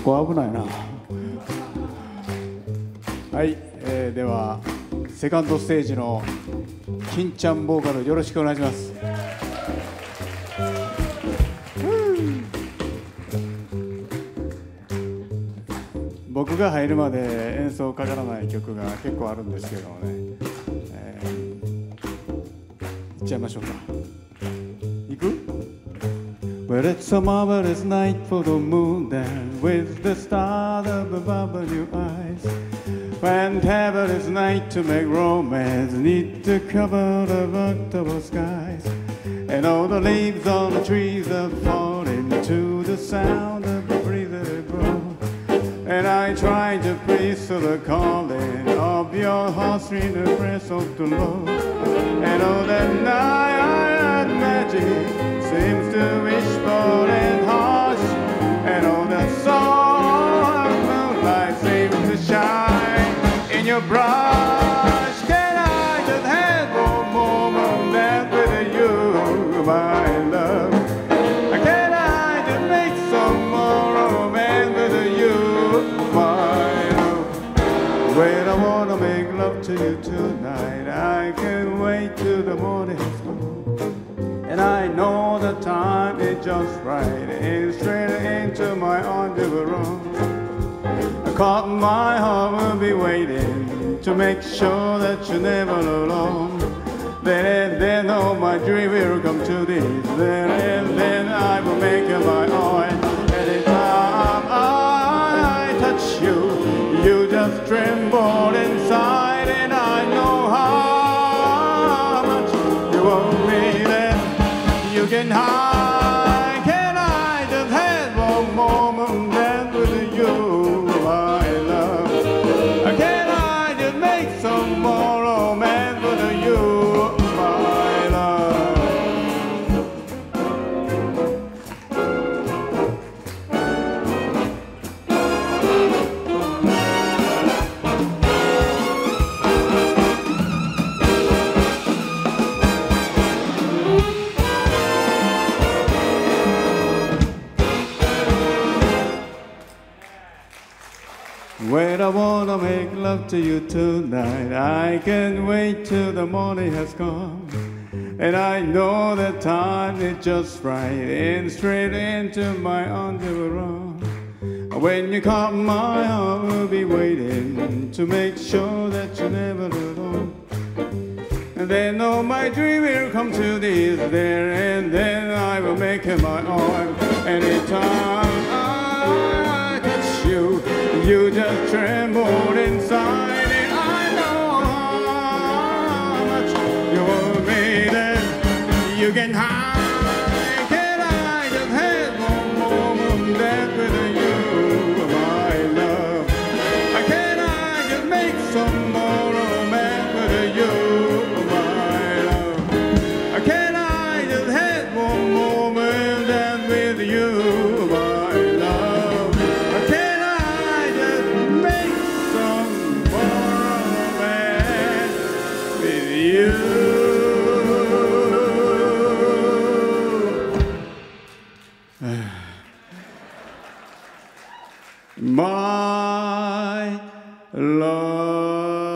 こ危ないな。はい、ではセカンドステージの金ちゃんボーカルよろしくお願いします。僕が入るまで演奏かからない曲が結構あるんですけどもね、いっちゃいましょうか。いく？ Well, it's a marvelous night for the moon then with the stars above your eyes. Fantabulous night to make romance need to cover the October skies. And all the leaves on the trees are falling to the sound of the breeze that they blow. And I try to please to the calling of your heartstring, the breath of the Lord. And all that night magic seems to whisper and hush. And all that soft moonlight seems to shine in your brush. Can I just have one moment dance with you, my love? Can I just make some more romance with you, my love? When I wanna make love to you tonight, I can't wait till the morning has come. And I know the time is just right, and straight into my arms you will run. Cause my heart will be waiting to make sure that you're never alone. Then all my dream will come to this. Then I will make you my own. Anytime I touch you, you just tremble inside, and I know how much you want me. Then you can hide. Can I just have one moment dance with you, my love? Can I just make some more romance with you, my love? When I wanna make love to you tonight, I can't wait till the morning has come. And I know that time is just right, and straight into my arms you will run. When you come, my heart will be waiting to make sure that you're never alone. And then all my dream will come to this there, and then I will make it my own. Anytime I touch you, you just tremble inside, and I know how much you want me. Then you can hide. Can I just have one moment dance with you, my love? Can I just make some more romance with you, my love? Can I just have one moment dance with you, my love? Can I just make some more romance with you? My love.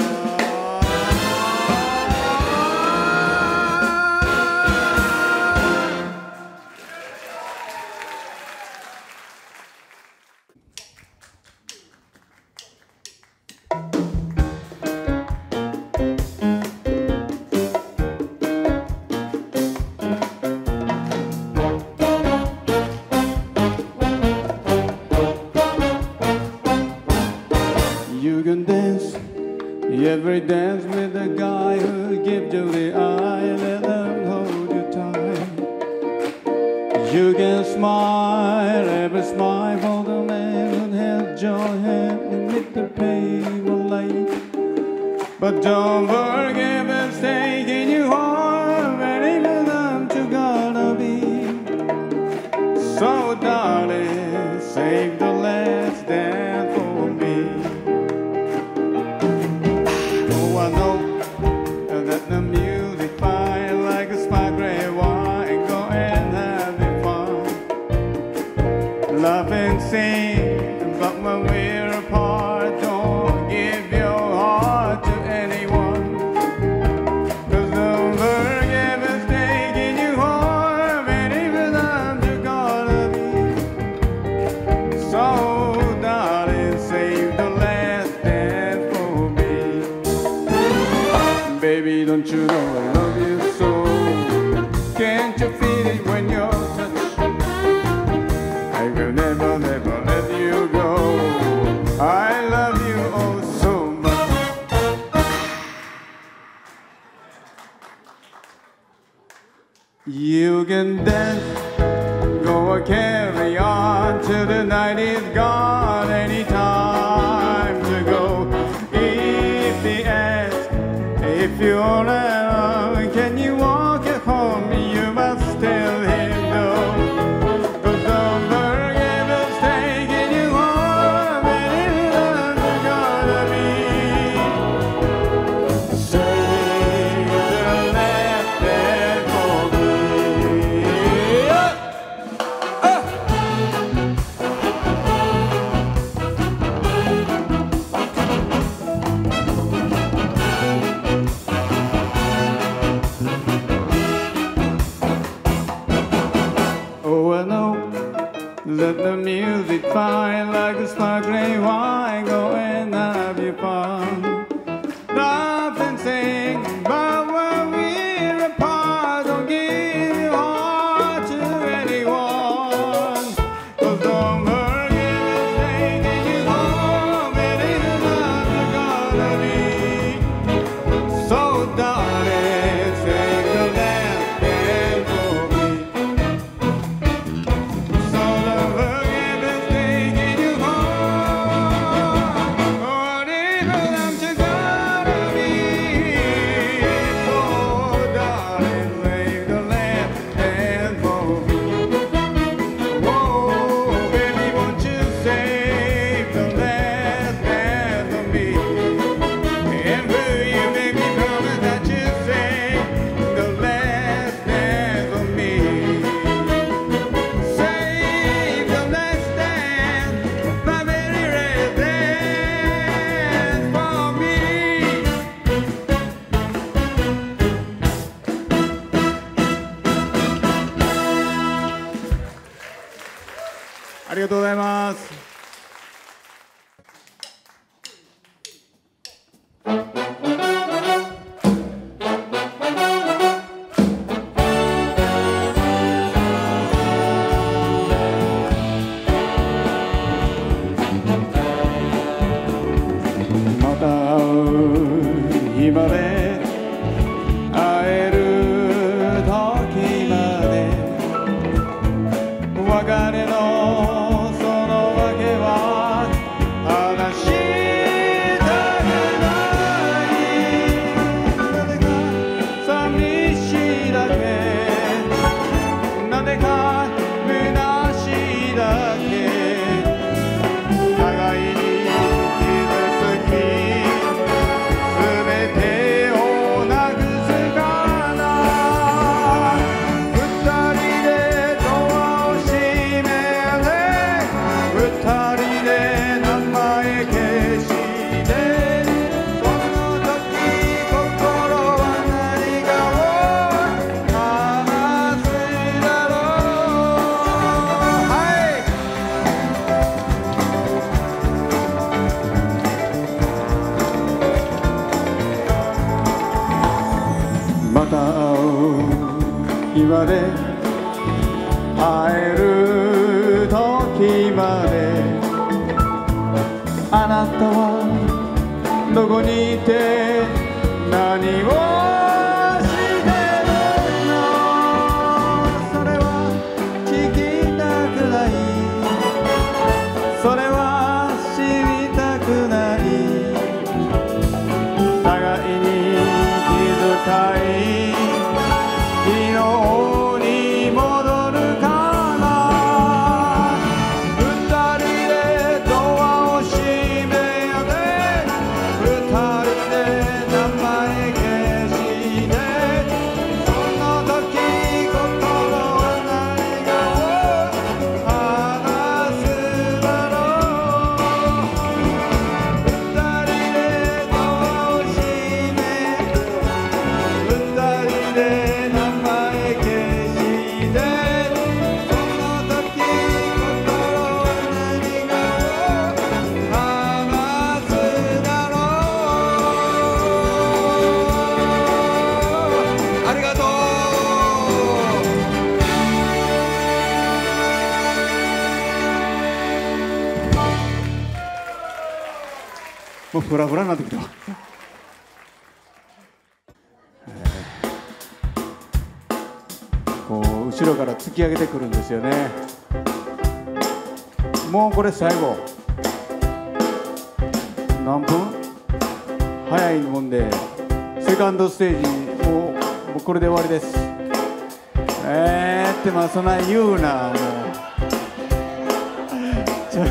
You can dance every dance with the guy who gives you the eye, let them hold you tight. You can smile every smile for the man who held your hand amid the painful light. But don't forget it's taking you home, and even them two gotta be. So darling, save the last dance for me. I know that the music fine like a spark gray wine. Go and have it fun. Love and sing can dance, go and carry on till the night is gone. Any time to go. If they ask if you're alone, can you walk it home? You must tell him no. 'Cause don't forget what's taking you home, and it's gonna be. Save the last dance for me. Oh, I know that the music fine like a sparkling wine. Go and have your fun. Laugh and sing, but when we're apart, don't give your heart to anyone. 'Cause don't forget what's taking you home, it is not gonna be. So darling, sing the last dance for me. So don't forget what's taking you home, what is I'm just gonna be. So darling, sing the last dance for me. Whoa, baby, won't you save the last dance for me? And will you make me promise that you save the last dance for me? Save the last dance, my very last dance for me. ありがとうございます。また会う日まで会える時まで別れのその訳は話したくないなぜか寂しいだけなぜか虚しいだけ互いに傷つき全てをなくすから二人でドアを閉めて二人で名前消してその時心は何かを話すだろう。はい、また会う日まで会える時まであなたはどこにいて何をしてるの？それは聞きたくないそれは知りたくない互いに気遣い昨日に戻るから二人でドアを閉めて二人で名前消してその時心は何かを話すだろう。二人でドアを閉め二人で名前消してその時心は何かを話すだろう。ありがとう。もうフラフラになってきたわ。こう後後ろから突き上げてくるんですよね。もうこれ最後何分早いもんで、セカンドステージもうこれで終わりです。ってまあそんな言うな、もうちょっ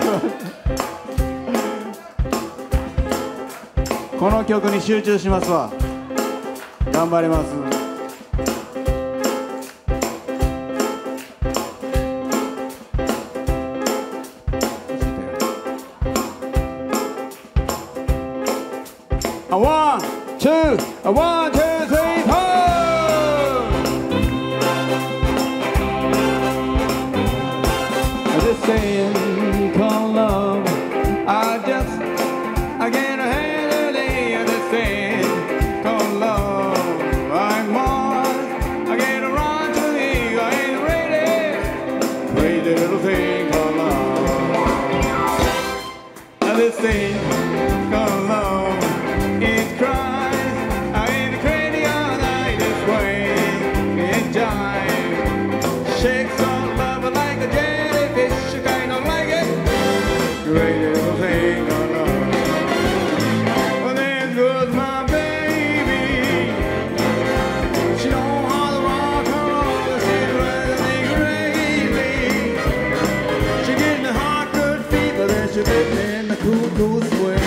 とこの曲に集中しますわ。頑張ります。One, two, 1, 2, 3, 4. This thing called love, I get a hand of this thing called love. I'm on, I get a run to the, I ain't ready. Crazy little thing called love. This thing called love.It cries, I ain't crazy all night this way. It jives, shakes on love like a jellyfish. You kind of like it, great little thing of love. Well, there goes my baby. She don't how to rock and roll. She's running crazy. She getting the heart good fever, then she lives in the cool, cool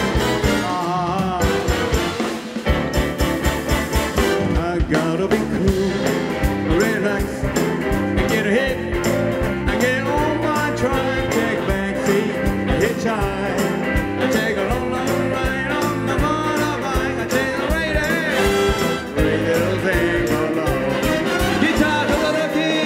swing.Gotta be cool, relax, and get ahead. I get on my truck, take back seat, hitchhike, I take a long, long ride on the motorbike. I take a great little thing called love. Guitar to the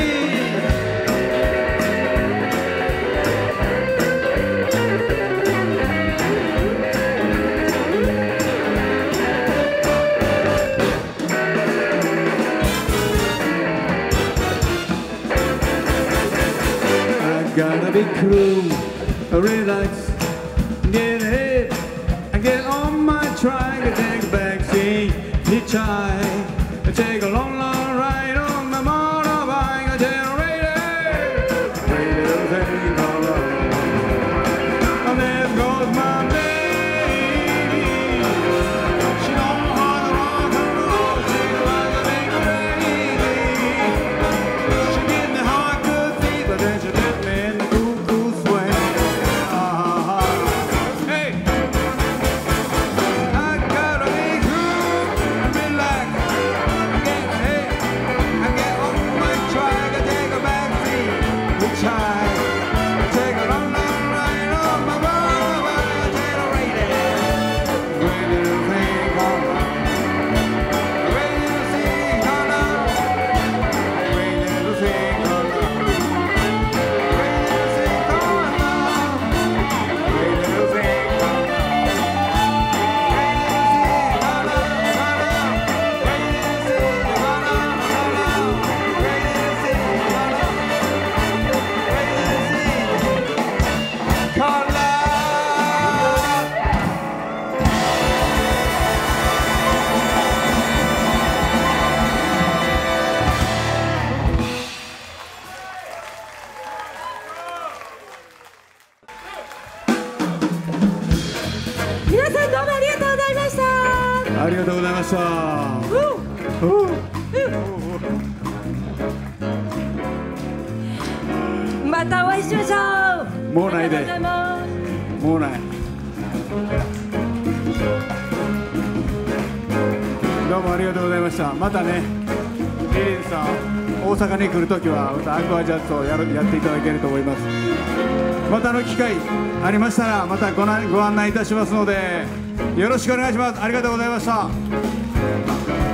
key.Gotta be cool, relax, get ahead. I get on my trike, I take a back seat, hitchhike, I take a long, long ride on my motorbike. I generate great little thing called love. And there goes my baby. She don't know how to rock and roll. She's running crazy. She getting the heart good fever, then she let皆さんどうもありがとうございました。ありがとうございました。またお会いしましょう。もうないで。もうない。どうもありがとうございました。またね、エリンさん、大阪に来るときはまたアクアジャズをやっていただけると思います。またの機会ありましたらまたご案内いたしますのでよろしくお願いします。ありがとうございました。